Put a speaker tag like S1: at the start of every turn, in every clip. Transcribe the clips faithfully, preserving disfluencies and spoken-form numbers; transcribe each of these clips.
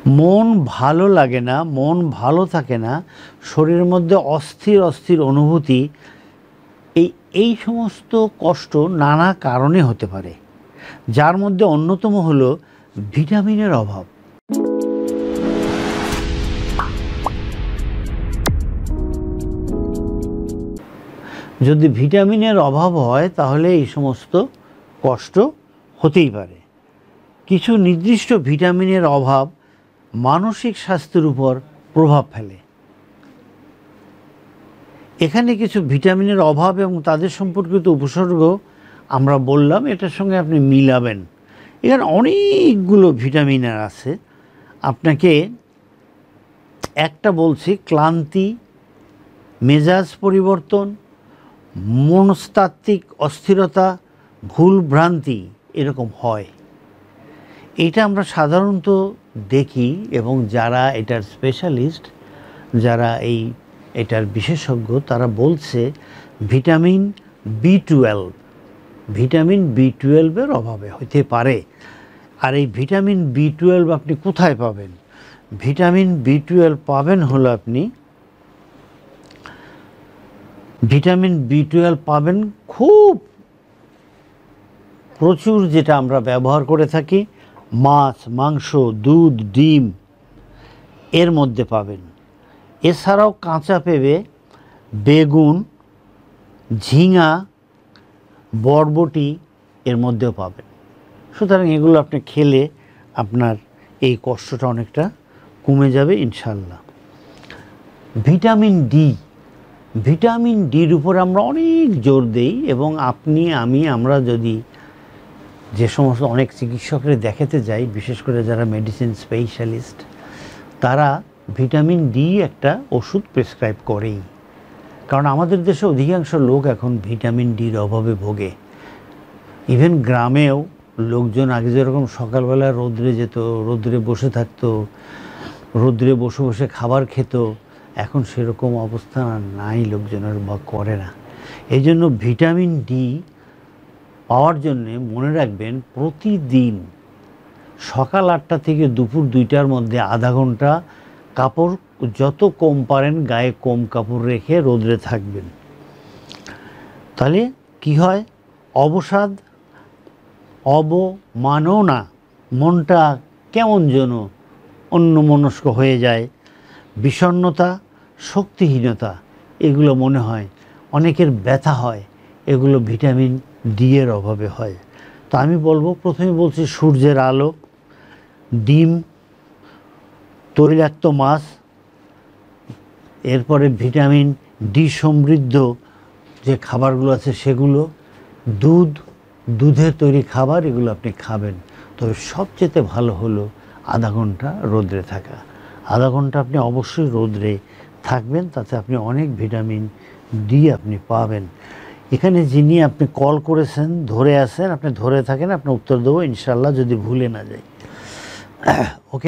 S1: মন ভালো লাগে না, মন ভালো থাকে না, শরীরের মধ্যে অস্থির অস্থির অনুভূতি, এই এই সমস্ত কষ্ট নানা কারণে হতে পারে, যার মধ্যে অন্যতম হলো ভিটামিনের অভাব। যদি ভিটামিনের অভাব হয় তাহলে এই সমস্ত কষ্ট হতেই পারে। কিছু নির্দিষ্ট ভিটামিনের অভাব মানসিক স্বাস্থ্যের উপর প্রভাব ফেলে। এখানে কিছু ভিটামিনের অভাব এবং তাদের সম্পর্কিত উপসর্গ আমরা বললাম, এটার সঙ্গে আপনি মিলাবেন। এখানে অনেকগুলো ভিটামিনের আছে, আপনাকে একটা বলছি, ক্লান্তি, মেজাজ পরিবর্তন, মনস্তাত্ত্বিক অস্থিরতা, ভুল ভ্রান্তি এরকম হয়। এটা আমরা সাধারণত দেখি, এবং যারা এটার স্পেশালিস্ট, যারা এই এটার বিশেষজ্ঞ, তারা বলছে vitamin B twelve vitamin B টুয়েলভের অভাবে হতে পারে। আর এই ভিটামিন বি টুয়েলভ আপনি কোথায় পাবেন? ভিটামিন বি টুয়েলভ পাবেন হলো আপনি ভিটামিন বি টুয়েলভ পাবেন খুব প্রচুর, যেটা আমরা ব্যবহার করে থাকি, মাছ, মাংস, দুধ, ডিম এর মধ্যে পাবেন। এছাড়াও কাঁচা পেঁপে, বেগুন, ঝিঙা, বরবটি এর মধ্যেও পাবেন। সুতরাং এগুলো আপনি খেলে আপনার এই কষ্টটা অনেকটা কমে যাবে ইনশাল্লাহ। ভিটামিন ডি ভিটামিন ডির উপর আমরা অনেক জোর দেই, এবং আপনি, আমি, আমরা যদি যে সমস্ত অনেক চিকিৎসকের দেখাতে যাই, বিশেষ করে যারা মেডিসিন স্পেশালিস্ট, তারা ভিটামিন ডি একটা ওষুধ প্রেসক্রাইব করেই। কারণ আমাদের দেশে অধিকাংশ লোক এখন ভিটামিন ডির অভাবে ভোগে। ইভেন গ্রামেও লোকজন আগে যেরকম সকালবেলা রোদ্রে যেত, রোদ্রে বসে থাকতো, রোদ্রে বসে বসে খাবার খেত, এখন সেরকম অবস্থা নাই, লোকজনের বা করে না। এই জন্য ভিটামিন ডি পাওয়ার জন্যে মনে রাখবেন, প্রতিদিন সকাল আটটা থেকে দুপুর দুইটার মধ্যে আধা ঘন্টা কাপড় যত কম পারেন গায়ে কম কাপড় রেখে রোদ্রে থাকবেন। তাহলে কি হয়? অবসাদ, অবমাননা, মনটা কেমন যেন অন্যমনস্ক হয়ে যায়, বিষণ্ণতা, শক্তিহীনতা, এগুলো মনে হয়, অনেকের ব্যথা হয়, এগুলো ভিটামিন ডি এর অভাবে হয়। তো আমি বলবো, প্রথমে বলছি সূর্যের আলো, ডিম, তৈলাক্ত মাছ, এরপরে ভিটামিন ডি সমৃদ্ধ যে খাবারগুলো আছে সেগুলো, দুধ, দুধের তৈরি খাবার, এগুলো আপনি খাবেন। তবে সবচেয়ে ভালো হলো আধা ঘন্টা রোদ্রে থাকা। আধা ঘন্টা আপনি অবশ্যই রোদ্রে থাকবেন, তাতে আপনি অনেক ভিটামিন ডি আপনি পাবেন। এখানে যিনি আপনি কল করেছেন, ধরে আছেন, আপনি ধরে থাকেন, আপনি উত্তর দেবো ইনশাল্লাহ, যদি ভুলে না যাই। ওকে,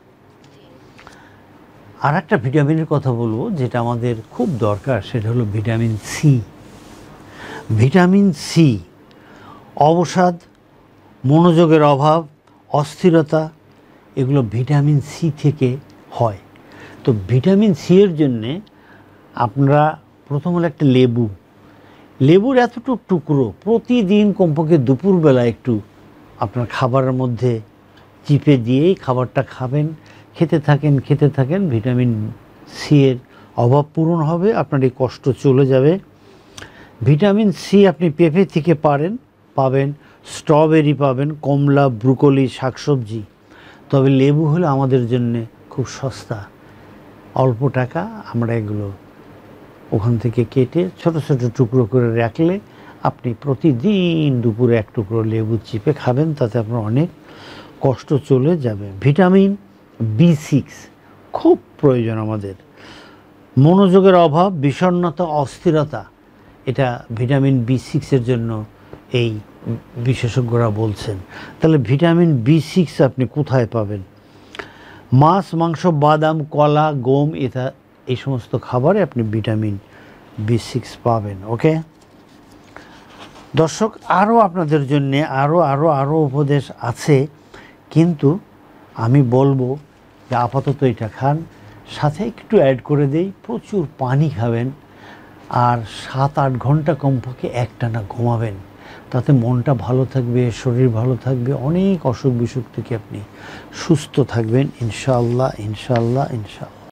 S1: আর একটা ভিটামিনের কথা বলবো যেটা আমাদের খুব দরকার, সেটা হলো ভিটামিন সি। ভিটামিন সি অবসাদ, মনোযোগের অভাব, অস্থিরতা, এগুলো ভিটামিন সি থেকে হয়। তো ভিটামিন সি এর জন্যে আপনারা প্রথম হলো একটা লেবু, লেবুর এতটুকু টুকরো প্রতিদিন কমপক্ষে দুপুরবেলা একটু আপনার খাবারের মধ্যে চিপে দিয়েই খাবারটা খাবেন, খেতে থাকেন খেতে থাকেন ভিটামিন সি এর অভাব পূরণ হবে, আপনার এই কষ্ট চলে যাবে। ভিটামিন সি আপনি পেঁপে থেকে পারেন পাবেন, স্ট্রবেরি পাবেন, কমলা, ব্রুকলি, শাকসবজি। তবে লেবু হলো আমাদের জন্য খুব সস্তা, অল্প টাকা, আমরা এগুলো ওখান থেকে কেটে ছোট ছোট টুকরো করে রাখলে আপনি প্রতিদিন দুপুরে এক টুকরো লেবু চিপে খাবেন, তাতে আপনার অনেক কষ্ট চলে যাবে। ভিটামিন বি সিক্স খুব প্রয়োজন আমাদের। মনোযোগের অভাব, বিষণ্ণতা, অস্থিরতা, এটা ভিটামিন বি সিক্সের জন্য এই বিশেষজ্ঞরা বলছেন। তাহলে ভিটামিন বি সিক্স আপনি কোথায় পাবেন? মাছ, মাংস, বাদাম, কলা, গম, এটা এই সমস্ত খাবারে আপনি ভিটামিন বি সিক্স পাবেন। ওকে দর্শক, আরও আপনাদের জন্যে আরও আরও আরও উপদেশ আছে, কিন্তু আমি বলবো যে আপাতত এটা খান, সাথে একটু অ্যাড করে দেই প্রচুর পানি খাবেন, আর সাত আট ঘন্টা কমপক্ষে একটানা ঘুমাবেন। তাতে মনটা ভালো থাকবে, শরীর ভালো থাকবে, অনেক অসুখ বিসুখ থেকে আপনি সুস্থ থাকবেন ইনশাআল্লাহ ইনশাআল্লাহ ইনশাআল্লাহ।